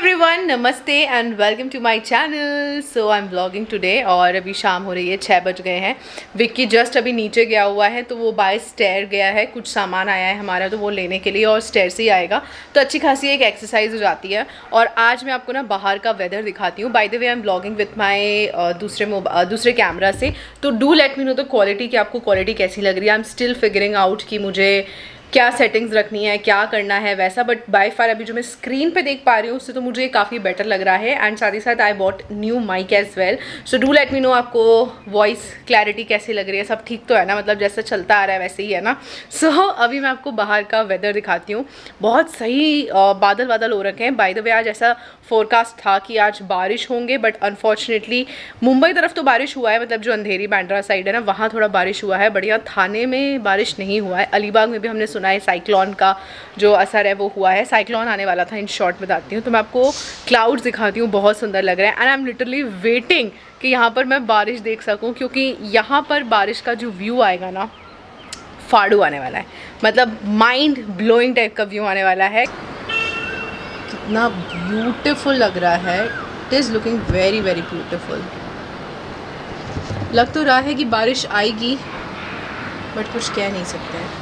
Everyone, नमस्ते and welcome to my channel. So I am vlogging today और अभी शाम हो रही है, 6 बज गए हैं। विक्की जस्ट अभी नीचे गया हुआ है तो वो बाय स्टेयर गया है, कुछ सामान आया है हमारा तो वो लेने के लिए और स्टेयर से ही आएगा तो अच्छी खासी एक एक्सरसाइज हो जाती है। और आज मैं आपको ना बाहर का वेदर दिखाती हूँ। By the way I am vlogging with my दूसरे कैमरा से, तो do let me know the quality कि आपको क्वालिटी कैसी लग रही है। I am still figuring out कि मुझे क्या सेटिंग्स रखनी है, क्या करना है वैसा, बट बाय फार अभी जो मैं स्क्रीन पे देख पा रही हूँ उससे तो मुझे काफ़ी बेटर लग रहा है। एंड साथ ही साथ I bought new mic as well, so do let me know आपको वॉइस क्लैरिटी कैसी लग रही है। सब ठीक तो है ना, मतलब जैसा चलता आ रहा है वैसे ही है ना। सो अभी मैं आपको बाहर का वेदर दिखाती हूँ। बहुत सही बादल बादल हो रखे हैं। बाय द वे आज ऐसा फोरकास्ट था कि आज बारिश होंगे, बट अनफॉर्चुनेटली मुंबई तरफ तो बारिश हुआ है, मतलब जो अंधेरी बांद्रा साइड है ना वहाँ थोड़ा बारिश हुआ है, बढ़िया थाने में बारिश नहीं हुआ है। अलीबाग में भी हमने सुना है साइक्लोन का जो असर है वो हुआ है। साइक्लोन आने वाला था, इन शॉर्ट बताती हूँ। तो मैं आपको क्लाउड्स दिखाती हूँ, बहुत सुंदर लग रहा है। And I am literally waiting कि यहाँ पर मैं बारिश देख सकूँ, क्योंकि यहाँ पर बारिश का जो व्यू आएगा ना, फाड़ू आने वाला है, मतलब माइंड ब्लोइंग टाइप का व्यू आने वाला है। कितना ब्यूटीफुल लग रहा है। It is looking very very beautiful. लग तो रहा है कि बारिश आएगी बट कुछ कह नहीं सकते हैं।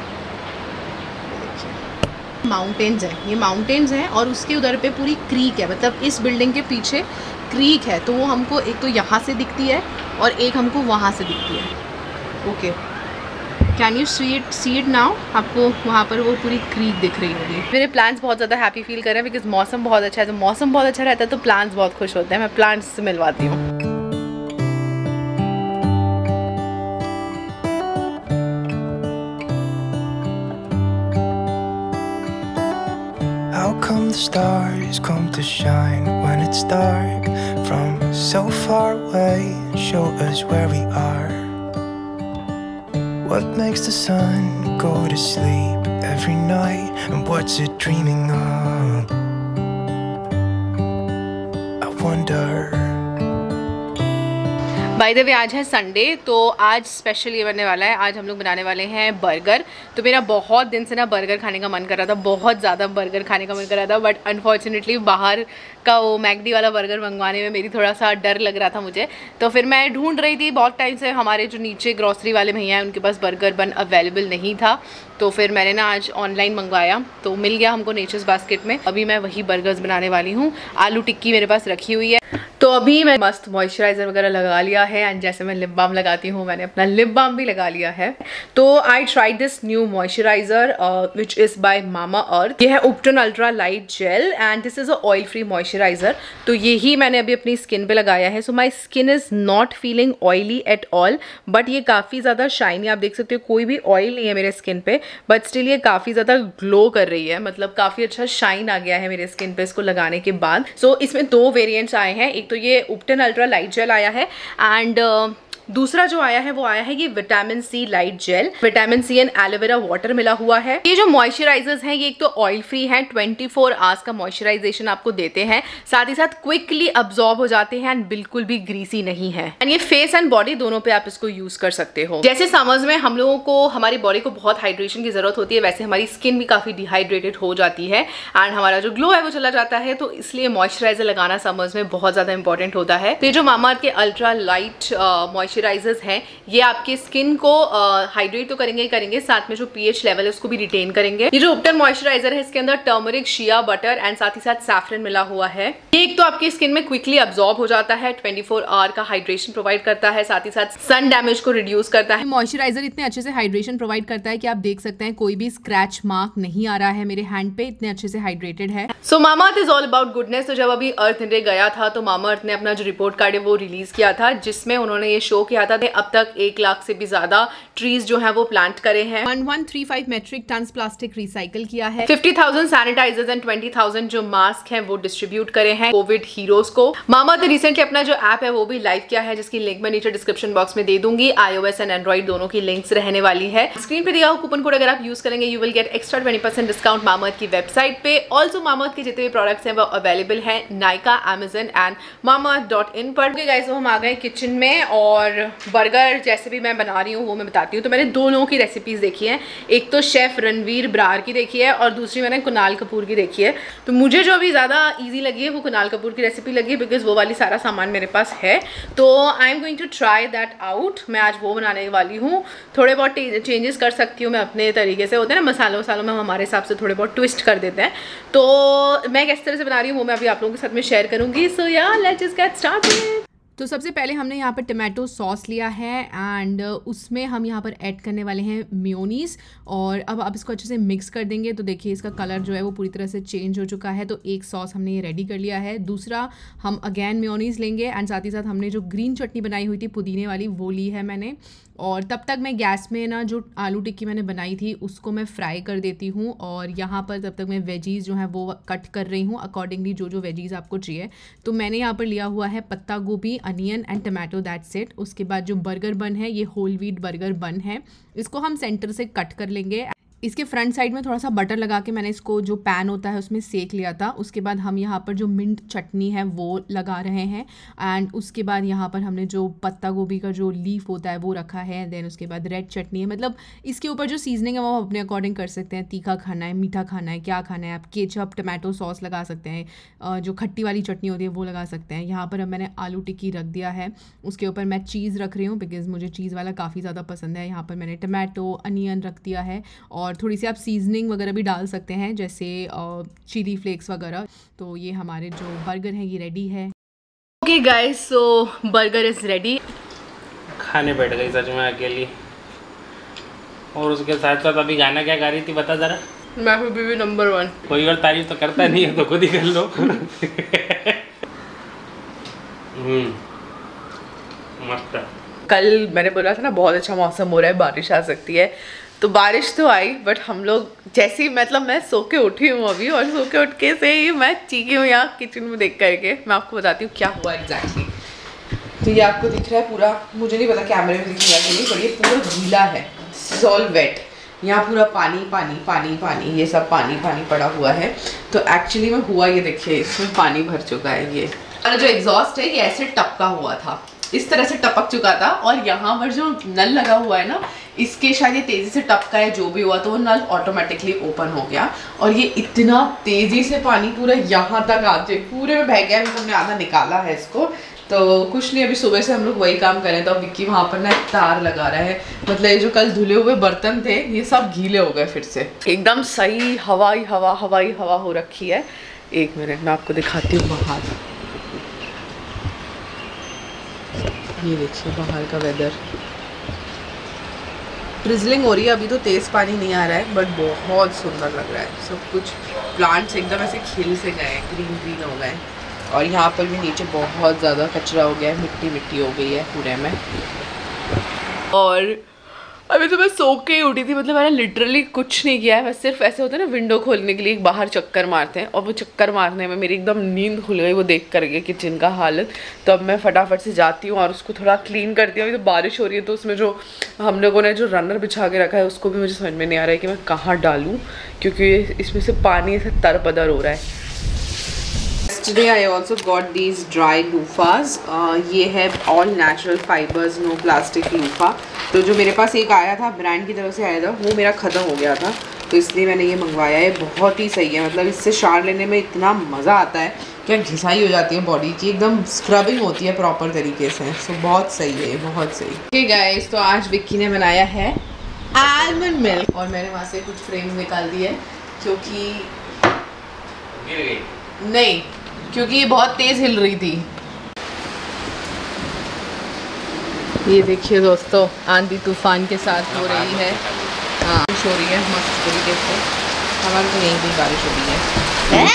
माउंटेन्स हैं, ये माउंटेन्स हैं और उसके उधर पे पूरी क्रीक है, मतलब इस बिल्डिंग के पीछे क्रीक है। तो वो हमको एक तो यहाँ से दिखती है और एक हमको वहाँ से दिखती है। Okay, can you see it now? आपको वहाँ पर वो पूरी क्रीक दिख रही होगी। मेरे प्लांट्स बहुत ज़्यादा हैप्पी फील कर रहे हैं बिकॉज मौसम बहुत अच्छा है। तो मौसम बहुत अच्छा रहता है तो प्लांट्स बहुत खुश होते हैं। मैं प्लांट्स से मिलवाती हूँ। How come the stars come to shine when it's dark from so far away and show us where we are? What makes the sun go to sleep every night and what's it dreaming of? I wonder. By the way आज है Sunday, तो आज special ये बनने वाला है। आज हम लोग बनाने वाले हैं बर्गर। तो मेरा बहुत दिन से ना बर्गर खाने का मन कर रहा था, बहुत ज़्यादा बर्गर खाने का मन कर रहा था, बट अनफॉर्चुनेटली बाहर का वो मैकडी वाला बर्गर मंगवाने में मेरी थोड़ा सा डर लग रहा था मुझे। तो फिर मैं ढूंढ रही थी बहुत टाइम से। हमारे जो नीचे ग्रॉसरी वाले भैया हैं उनके पास बर्गर बन अवेलेबल नहीं था, तो फिर मैंने ना आज ऑनलाइन मंगवाया तो मिल गया हमको नेचर्स बास्केट में। अभी मैं वही बर्गर्स बनाने वाली हूँ। आलू टिक्की मेरे पास रखी हुई है, तो अभी मैं मस्त मॉइस्चराइज़र वगैरह लगा लिया है। एंड जैसे मैं लिप बाम लगाती हूँ, मैंने अपना लिप बाम भी लगा लिया है। तो I tried this new moisturiser which is by Mamaearth. ये है ubtan ultra light gel and this is a oil free moisturiser. तो यही मैंने अभी अपनी स्किन पे लगाया है। So my skin is not feeling oily at all, but ये काफ़ी ज़्यादा शाइनी। आप देख सकते हो कोई भी ऑयल नहीं है मेरे स्किन पे, बट स्टिल ये काफ़ी ज़्यादा ग्लो कर रही है, मतलब काफ़ी अच्छा शाइन आ गया है मेरे स्किन पे इसको लगाने के बाद। सो इसमें 2 वेरिएंट्स आए हैं। एक तो ये उपटन अल्ट्रा लाइट जेल आया है एंड दूसरा जो आया है वो आया है ये vitamin C light gel. Vitamin C and aloe vera water मिला हुआ है। ये जो मॉइस्चराइजर्स हैं ये एक तो ऑयल फ्री हैं, 24 आवर्स का मॉइस्चराइजेशन आपको देते हैं, साथ ही साथ क्विकली अब्सॉर्ब हो जाते हैं एंड बिल्कुल भी ग्रीसी नहीं है। एंड ये फेस एंड बॉडी दोनों पे आप इसको यूज कर सकते हो। जैसे समर्स में हम लोगों को हमारी बॉडी को बहुत हाइड्रेशन की जरूरत होती है, वैसे हमारी स्किन भी काफी डिहाइड्रेटेड हो जाती है एंड हमारा जो ग्लो है वो चला जाता है। तो इसलिए मॉइस्चराइजर लगाना समर्स में बहुत ज्यादा इंपॉर्टेंट होता है। तो ये जो मामा अर्थ के अल्ट्रा लाइट मॉइस्चराइजर्स हैं ये आपके स्किन को हाइड्रेट तो करेंगे ही करेंगे, साथ में जो पीएच लेवल है उसको भी रिटेन करेंगे। ये जो उपटन मॉइस्चराइजर है इसके अंदर टर्मरिक, शिया बटर एंड साथ ही साथ सैफरन मिला हुआ है। ये एक तो आपकी स्किन में क्विकली अब्सॉर्ब हो जाता है, 24 आवर का हाइड्रेशन प्रोवाइड करता है, साथ ही साथ सन डैमेज को रिड्यूस करता है। मॉइस्चराइजर इतने अच्छे से हाइड्रेशन प्रोवाइड करता है कि आप देख सकते हैं कोई भी स्क्रैच मार्क नहीं आ रहा है मेरे हैंड पे, इतने अच्छे से हाइड्रेटेड है। So Mamaearth is all about goodness. तो जब अभी अर्थ डे गया था तो मामा अर्थ ने अपना जो रिपोर्ट कार्ड है वो रिलीज किया था, जिसमें उन्होंने ये शो किया था अब तक 1 लाख से भी ज्यादा ट्रीज जो है वो प्लांट करे हैं। 1135 मेट्रिक टन प्लास्टिक रिसाइकल किया है। 50,000 सैनिटाइजर्स एंड 20,000 जो मास्क हैं वो डिस्ट्रीब्यूट करे हैं कोविड हीरोज को। मामा ने रिसेंटली अपना जो ऐप है वो भी लाइव किया है, जिसकी लिंक मैं नीचे डिस्क्रिप्शन बॉक्स में दे दूंगी। iOS एंड एंड्रॉइड दोनों की लिंक्स रहने वाली है। स्क्रीन पे दिया हुआ कूपन कोड अगर आप यूज करेंगे you will get extra 20% discount Mamaearth की वेबसाइट पे। ऑल्सो मामा अर्थ के जितने भी प्रोडक्ट्स हैं वो अवेलेबल है नाइका, अमेजन एंड mamaearth.in पर। गाइस, तो हम आ गए किचन में और और बर्गर जैसे भी मैं बना रही हूँ वो मैं बताती हूँ। तो मैंने 2 लोगों की रेसिपीज़ देखी हैं, एक तो शेफ़ रणवीर बरार की देखी है और दूसरी मैंने कुणाल कपूर की देखी है। तो मुझे जो अभी ज़्यादा ईजी लगी है वो कुणाल कपूर की रेसिपी लगी है, बिकॉज़ वो वाली सारा सामान मेरे पास है। तो I am going to try that out. मैं आज वो बनाने वाली हूँ। थोड़े बहुत चेंजेस कर सकती हूँ मैं अपने तरीके से, होते हैं ना मसालों वसालों में हम हमारे हिसाब से थोड़े बहुत ट्विस्ट कर देते हैं। तो मैं किस तरह से बना रही हूँ वो मैं अभी आप लोगों के साथ में शेयर करूँगी। सो या लेट्स जस्ट गेट स्टार्टेड। तो सबसे पहले हमने यहाँ पर टमाटो सॉस लिया है एंड उसमें हम यहाँ पर ऐड करने वाले हैं मेयोनीज़, और अब आप इसको अच्छे से मिक्स कर देंगे। तो देखिए इसका कलर जो है वो पूरी तरह से चेंज हो चुका है। तो एक सॉस हमने ये रेडी कर लिया है। दूसरा हम अगेन मेयोनीज़ लेंगे एंड साथ ही साथ हमने जो ग्रीन चटनी बनाई हुई थी पुदीने वाली वो ली है मैंने। और तब तक मैं गैस में ना जो आलू टिक्की मैंने बनाई थी उसको मैं फ्राई कर देती हूँ, और यहाँ पर तब तक मैं वेजीज़ जो है वो कट कर रही हूँ अकॉर्डिंगली जो जो वेजीज़ आपको चाहिए। तो मैंने यहाँ पर लिया हुआ है पत्ता गोभी, onion and tomato, that's it. उसके बाद जो बर्गर बन है ये होल व्हीट बर्गर बन है, इसको हम सेंटर से कट कर लेंगे। इसके फ्रंट साइड में थोड़ा सा बटर लगा के मैंने इसको जो पैन होता है उसमें सेक लिया था। उसके बाद हम यहाँ पर जो मिंट चटनी है वो लगा रहे हैं एंड उसके बाद यहाँ पर हमने जो पत्ता गोभी का जो लीफ होता है वो रखा है। देन उसके बाद रेड चटनी है, मतलब इसके ऊपर जो सीजनिंग है वो अपने अकॉर्डिंग कर सकते हैं, तीखा खाना है, मीठा खाना है, क्या खाना है। आप केचप टमाटो सॉस लगा सकते हैं, जो खट्टी वाली चटनी होती है वो लगा सकते हैं। यहाँ पर अब मैंने आलू टिक्की रख दिया है, उसके ऊपर मैं चीज़ रख रही हूँ बिकॉज़ मुझे चीज़ वाला काफ़ी ज़्यादा पसंद है। यहाँ पर मैंने टमाटो अनियन रख दिया है और थोड़ी सी आप सीजनिंग वगैरह भी डाल सकते हैं जैसे चिली फ्लेक्स वगैरह। तो ये हमारे जो बर्गर हैं ये रेडी है। Okay guys, so burger is ready. खाने बैठ गई सच में अकेली, और उसके साथ साथ अभी गाना क्या गा रही थी बता जरा। मैं फिर भी नंबर 1। कोई और तारीफ तो करता नहीं है तो खुद ही कर लो। मस्त। कल मैंने बोला था ना बहुत अच्छा मौसम हो रहा है, बारिश आ सकती है। तो बारिश तो आई, बट हम लोग जैसे ही, मतलब मैं सो के उठी हूँ अभी, और सो के उठ के से ही मैं चीखी हूँ यहाँ किचन में देख करके। मैं आपको बताती हूँ क्या हुआ एग्जैक्टली। तो ये आपको दिख रहा है पूरा, मुझे नहीं पता कैमरे में दिख रहा है कि नहीं, पर ये पूरा गीला है, ऑल वेट। यहाँ पूरा पानी पानी पानी पानी, ये सब पानी पानी पड़ा हुआ है। तो एक्चुअली में हुआ ये देखिए, इसमें पानी भर चुका है ये, और जो एग्जॉस्ट है ये ऐसे टपका हुआ था, इस तरह से टपक चुका था। और यहाँ पर जो नल लगा हुआ है ना, इसके शायद ये तेज़ी से टपका है, जो भी हुआ तो वो नल ऑटोमेटिकली ओपन हो गया, और ये इतना तेज़ी से पानी पूरा यहाँ तक आते पूरे में बह गया। अभी हमने आधा निकाला है इसको, तो कुछ नहीं, अभी सुबह से हम लोग वही काम करें। तो अब विक्की वहाँ पर ना एक तार लगा रहा है, मतलब ये जो कल धुले हुए बर्तन थे ये सब गीले हो गए फिर से। एकदम सही हवाई हवा हो रखी है। एक मिनट मैं आपको दिखाती हूँ बाहर, ये देखिए बाहर का वेदर, ड्रिजलिंग हो रही है अभी, तो तेज़ पानी नहीं आ रहा है, बट बहुत सुंदर लग रहा है सब कुछ। प्लांट्स एकदम ऐसे खिल से गए, ग्रीन ग्रीन हो गए, और यहाँ पर भी नीचे बहुत ज़्यादा कचरा हो गया है, मिट्टी मिट्टी हो गई है पूरे में। और अभी तो मैं सो के ही उठी थी, मतलब मैंने लिटरली कुछ नहीं किया है, बस सिर्फ ऐसे होता है ना विंडो खोलने के लिए एक बाहर चक्कर मारते हैं, और वो चक्कर मारने में मेरी एकदम नींद खुल गई वो देख करके किचन का हालत। तो अब मैं फटाफट से जाती हूँ और उसको थोड़ा क्लीन करती हूँ। अभी तो बारिश हो रही है, तो उसमें जो हम लोगों ने जो रनर बिछा के रखा है उसको भी मुझे समझ में नहीं आ रहा है कि मैं कहाँ डालूँ, क्योंकि इसमें से पानी ऐसे तरपदर हो रहा है। Today I also got these dry loofahs. ये है all natural fibers, no plastic loofah. तो जो मेरे पास एक आया था ब्रांड की तरफ से आया था, वो मेरा ख़त्म हो गया था, तो इसलिए मैंने ये मंगवाया है। बहुत ही सही है, मतलब इससे शावर लेने में इतना मज़ा आता है कि घिसाई हो जाती है बॉडी की, एकदम स्क्रबिंग होती है प्रॉपर तरीके से। सो बहुत सही है ये, बहुत सही। ओके गाइस, तो आज विक्की ने बनाया है आलमंड मिल्क, और मैंने वहाँ से कुछ फ्रेम्स निकाल दिए क्योंकि नहीं, क्योंकि ये बहुत तेज़ हिल रही थी। ये देखिए दोस्तों, आंधी तूफान के साथ हो रही है। हाँ, बारिश हो रही है मस्त तरीके से। हमारे तो यहीं भी बारिश हो रही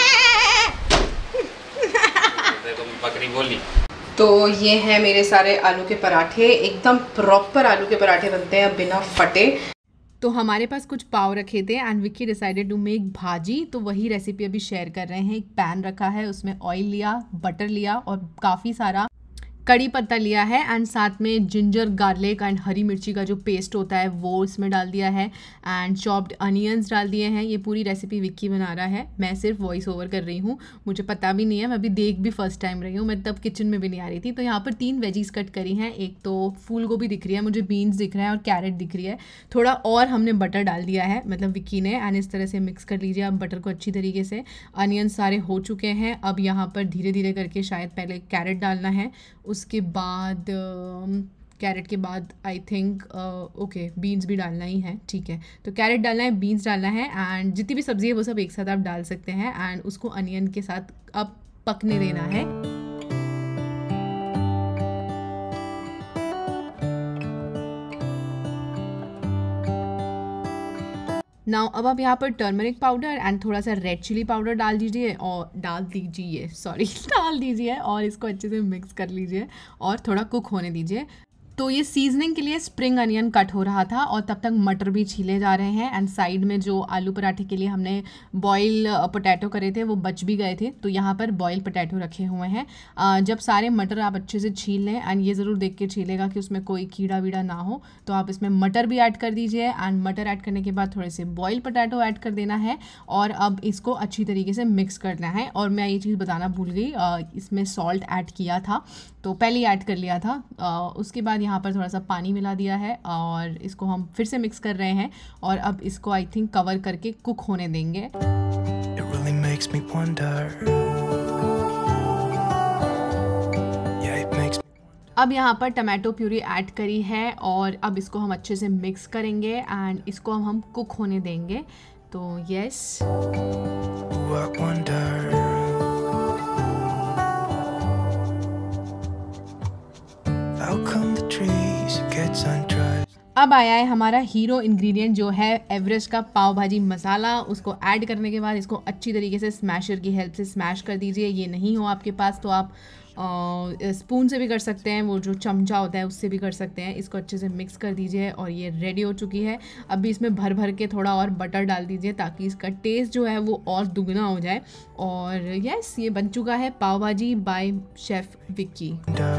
है। बकरी बोली। तो ये है मेरे सारे आलू के पराठे, एकदम प्रॉपर आलू के पराठे बनते हैं बिना फटे। तो हमारे पास कुछ पाव रखे थे and Vicky decided to make bhaji, तो वही रेसिपी अभी शेयर कर रहे हैं। एक पैन रखा है, उसमें ऑयल लिया, बटर लिया और काफ़ी सारा कड़ी पत्ता लिया है एंड साथ में जिंजर, गार्लिक एंड हरी मिर्ची का जो पेस्ट होता है वो इसमें डाल दिया है एंड चॉप्ड अनियंस डाल दिए हैं। ये पूरी रेसिपी विक्की बना रहा है, मैं सिर्फ वॉइस ओवर कर रही हूँ, मुझे पता भी नहीं है, मैं अभी देख भी फर्स्ट टाइम रही हूँ, मैं तब किचन में भी नहीं आ रही थी। तो यहाँ पर 3 वेजीज कट करी हैं, एक तो फूल गोभी दिख रही है मुझे, बीन्स दिख रहा है और कैरेट दिख रही है। थोड़ा और हमने बटर डाल दिया है, मतलब विक्की ने, एंड इस तरह से मिक्स कर लीजिए आप बटर को अच्छी तरीके से। अनियन सारे हो चुके हैं, अब यहाँ पर धीरे धीरे करके शायद पहले कैरेट डालना है, उसके बाद कैरेट के बाद आई थिंक ओके बीन्स भी डालना ही है, ठीक है। तो कैरेट डालना है, बीन्स डालना है एंड जितनी भी सब्ज़ी है वो सब एक साथ आप डाल सकते हैं एंड उसको अनियन के साथ अब पकने देना है। नाउ अब आप यहाँ पर टर्मरिक पाउडर एंड थोड़ा सा रेड चिली पाउडर डाल दीजिए और इसको अच्छे से मिक्स कर लीजिए और थोड़ा कुक होने दीजिए। तो ये सीजनिंग के लिए स्प्रिंग अनियन कट हो रहा था और तब तक मटर भी छीले जा रहे हैं एंड साइड में जो आलू पराठे के लिए हमने बॉयल पोटैटो करे थे वो बच भी गए थे, तो यहाँ पर बॉयल पोटैटो रखे हुए हैं। जब सारे मटर आप अच्छे से छील लें एंड ये ज़रूर देख के छीलेगा कि उसमें कोई कीड़ा वीड़ा ना हो, तो आप इसमें मटर भी ऐड कर दीजिए एंड मटर ऐड करने के बाद थोड़े से बॉयल पोटैटो ऐड कर देना है और अब इसको अच्छी तरीके से मिक्स करना है। और मैं ये चीज़ बताना भूल गई, इसमें सॉल्ट ऐड किया था, तो पहले ही ऐड कर लिया था। उसके बाद यहाँ पर थोड़ा सा पानी मिला दिया है और इसको हम फिर से मिक्स कर रहे हैं और अब इसको आई थिंक कवर करके कुक होने देंगे। It really makes me wonder. Yeah, it makes me wonder. अब यहाँ पर टमाटो प्यूरी ऐड करी है और अब इसको हम अच्छे से मिक्स करेंगे एंड इसको हम कुक होने देंगे। तो yes, Ooh, I wonder. How come the trees get sun-dried? अब आया है हमारा हीरो इंग्रेडिएंट जो है एवरेस्ट का पाव भाजी मसाला। उसको ऐड करने के बाद इसको अच्छी तरीके से स्मैशर की हेल्प से स्मैश कर दीजिए। ये नहीं हो आपके पास तो आप स्पून से भी कर सकते हैं, वो जो चमचा होता है उससे भी कर सकते हैं। इसको अच्छे से मिक्स कर दीजिए और ये रेडी हो चुकी है। अभी इसमें भर भर के थोड़ा और बटर डाल दीजिए ताकि इसका टेस्ट जो है वो और दुगना हो जाए। और यस, ये बन चुका है पाव भाजी बाय शेफ विक्की।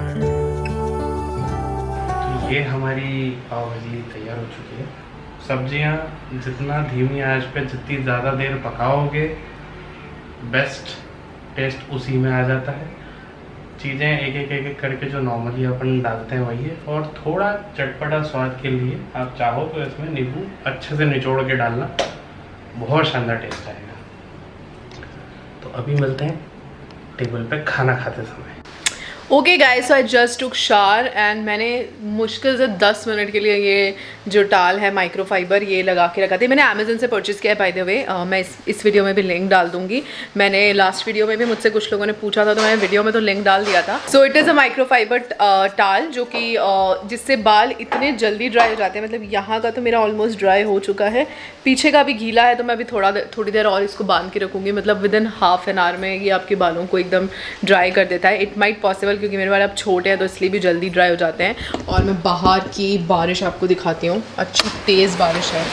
ये हमारी पाव भाजी तैयार हो चुकी है। सब्जियां जितना धीमी आंच पे जितनी ज़्यादा देर पकाओगे बेस्ट टेस्ट उसी में आ जाता है। चीज़ें एक एक करके जो नॉर्मली अपन डालते हैं वही है, और थोड़ा चटपटा स्वाद के लिए आप चाहो तो इसमें नींबू अच्छे से निचोड़ के डालना, बहुत शानदार टेस्ट आएगा। तो अभी मिलते हैं टेबल पे खाना खाते समय। Okay guys, so I just took shower and मैंने मुश्किल से 10 मिनट के लिए ये जो टाल है माइक्रोफाइबर ये लगा के रखा था। मैंने अमेजन से परचेज़ किया है बाय द वे। मैं इस वीडियो में भी लिंक डाल दूंगी। मैंने लास्ट वीडियो में भी मुझसे कुछ लोगों ने पूछा था तो मैंने वीडियो में तो लिंक डाल दिया था। So it is a microfibre towel जो कि जिससे बाल इतने जल्दी ड्राई हो जाते हैं। मतलब यहाँ का तो मेरा ऑलमोस्ट ड्राई हो चुका है, पीछे का भी गीला है, तो मैं अभी थोड़ी देर और इसको बांध के रखूँगी। मतलब within half an hour में ये आपके बालों को एकदम ड्राई कर देता है। इट माइट पॉसिबल क्योंकि मेरे बाल अब छोटे हैं तो इसलिए भी जल्दी ड्राई हो जाते हैं। और मैं बाहर की बारिश आपको दिखाती हूँ, अच्छी तेज़ बारिश है।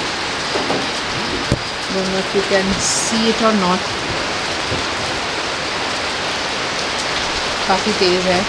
Don't know if you can see it और नॉट, काफ़ी तेज़ है।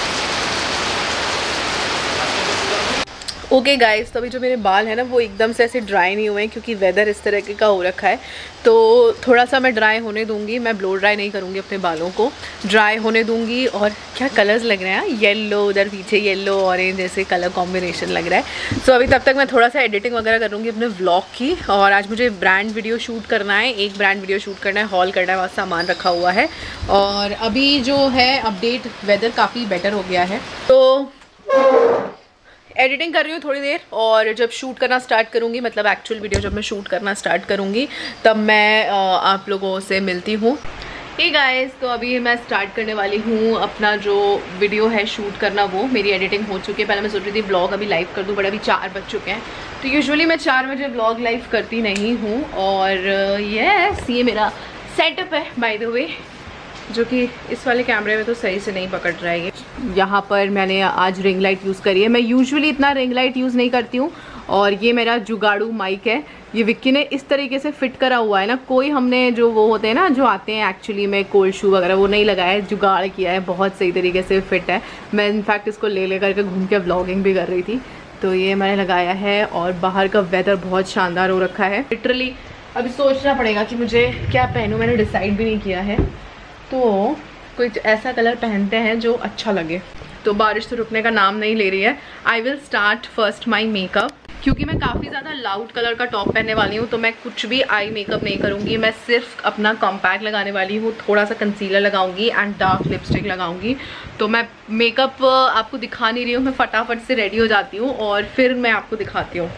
ओके गाइस, तो अभी जो मेरे बाल हैं ना वो एकदम से ऐसे ड्राई नहीं हुए हैं क्योंकि वेदर इस तरह का हो रखा है। तो थोड़ा सा मैं ड्राई होने दूंगी, मैं ब्लो ड्राई नहीं करूंगी, अपने बालों को ड्राई होने दूंगी। और क्या कलर्स लग रहे हैं, येलो, उधर पीछे येलो ऑरेंज ऐसे कलर कॉम्बिनेशन लग रहा है। सो अभी तब तक मैं थोड़ा सा एडिटिंग वगैरह करूँगी अपने व्लॉग की। और आज मुझे ब्रांड वीडियो शूट करना है, एक ब्रांड वीडियो शूट करना है, हॉल करना है, वहाँ सामान रखा हुआ है। और अभी जो है अपडेट, वेदर काफ़ी बेटर हो गया है तो एडिटिंग कर रही हूँ थोड़ी देर। और जब शूट करना स्टार्ट करूँगी, मतलब एक्चुअल वीडियो जब मैं शूट करना स्टार्ट करूँगी तब मैं आप लोगों से मिलती हूँ। हे गाइस, तो अभी मैं स्टार्ट करने वाली हूँ अपना जो वीडियो है शूट करना, वो मेरी एडिटिंग हो चुकी है। पहले मैं सोच रही थी ब्लॉग अभी लाइव कर दूँ, बट अभी 4 बज चुके हैं। तो यूजुअली मैं 4 बजे ब्लॉग लाइव करती नहीं हूँ। और यस, ये मेरा सेटअप है बाय द वे, जो कि इस वाले कैमरे में तो सही से नहीं पकड़ रहा है। यहाँ पर मैंने आज रिंग लाइट यूज़ करी है। मैं यूजुअली इतना रिंग लाइट यूज़ नहीं करती हूँ। और ये मेरा जुगाड़ू माइक है ये विक्की ने इस तरीके से फिट करा हुआ है ना, कोई हमने जो वो होते हैं ना जो आते हैं एक्चुअली में कोल्ड शू वगैरह वो नहीं लगाया है, जुगाड़ किया है, बहुत सही तरीके से फिट है। मैं इनफैक्ट इसको ले करके घूम के व्लॉगिंग भी कर रही थी, तो ये मैंने लगाया है। और बाहर का वेदर बहुत शानदार हो रखा है लिटरली। अभी सोचना पड़ेगा कि मुझे क्या पहनूं, मैंने डिसाइड भी नहीं किया है, तो कुछ ऐसा कलर पहनते हैं जो अच्छा लगे। तो बारिश तो रुकने का नाम नहीं ले रही है। I will start first my makeup, क्योंकि मैं काफ़ी ज़्यादा लाउड कलर का टॉप पहनने वाली हूँ, तो मैं कुछ भी आई मेकअप नहीं करूँगी। मैं सिर्फ अपना कॉम्पैक्ट लगाने वाली हूँ, थोड़ा सा कंसीलर लगाऊंगी एंड डार्क लिपस्टिक लगाऊंगी। तो मैं मेकअप आपको दिखा नहीं रही हूँ, मैं फटाफट से रेडी हो जाती हूँ और फिर मैं आपको दिखाती हूँ।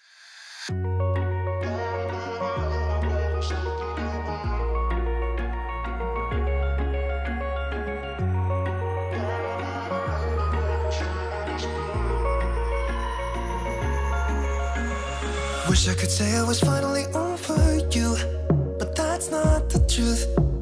Wish I could say I was finally over you, but that's not the truth.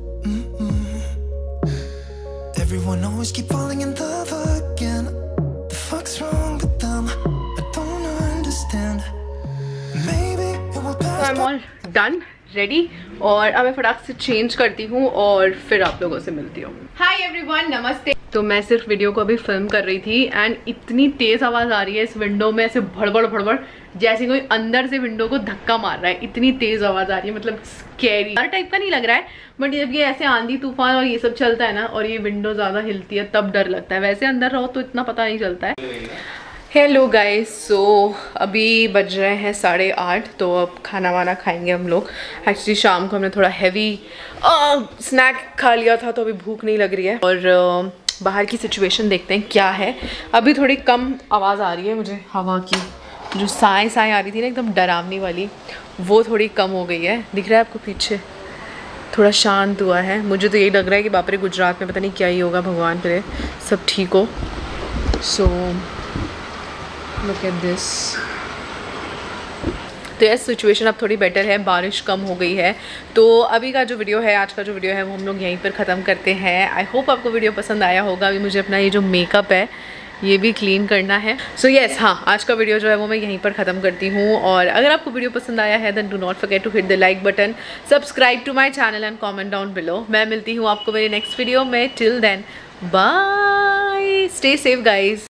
Everyone always keep falling in love again. The fuck's wrong with them? I don't understand. Maybe it will pass. So I'm all done, ready, और अब मैं फटाक से change करती हूँ और फिर आप लोगों से मिलती हूँ। हाय एवरीवन, नमस्ते। तो मैं सिर्फ वीडियो को अभी फिल्म कर रही थी एंड इतनी तेज आवाज आ रही है इस विंडो में, ऐसे भड़बड़ भड़बड़ जैसे कोई अंदर से विंडो को धक्का मार रहा है, इतनी तेज आवाज आ रही है, मतलब स्कैरी हर टाइप का नहीं लग रहा है, बट जब ये ऐसे आंधी तूफान और ये सब चलता है ना और ये विंडो ज्यादा हिलती है तब डर लगता है। वैसे अंदर रहो तो इतना पता नहीं चलता है। हेलो गाइस, सो अभी बज रहे हैं 8:30, तो अब खाना वाना खाएंगे हम लोग। एक्चुअली शाम को हमने थोड़ा हैवी स्नैक खा लिया था, तो अभी भूख नहीं लग रही है। और बाहर की सिचुएशन देखते हैं क्या है। अभी थोड़ी कम आवाज़ आ रही है मुझे, हवा की जो साए साए आ रही थी ना एकदम डरावनी वाली, वो थोड़ी कम हो गई है। दिख रहा है आपको पीछे, थोड़ा शांत हुआ है। मुझे तो यही लग रहा है कि बाप रे गुजरात में पता नहीं क्या ही होगा, भगवान करे सब ठीक हो। So look at this. तो यह सिचुएशन अब थोड़ी बेटर है, बारिश कम हो गई है। तो अभी का जो वीडियो है, आज का जो वीडियो है, वो हम लोग यहीं पर ख़त्म करते हैं। आई होप आपको वीडियो पसंद आया होगा। अभी मुझे अपना ये जो मेकअप है ये भी क्लीन करना है। सो येस, हाँ, आज का वीडियो जो है वो मैं यहीं पर ख़त्म करती हूँ। और अगर आपको वीडियो पसंद आया है then do not forget to hit the like button, subscribe to my channel and comment down below. मैं मिलती हूँ आपको मेरे नेक्स्ट वीडियो में। Till then bye, stay safe guys.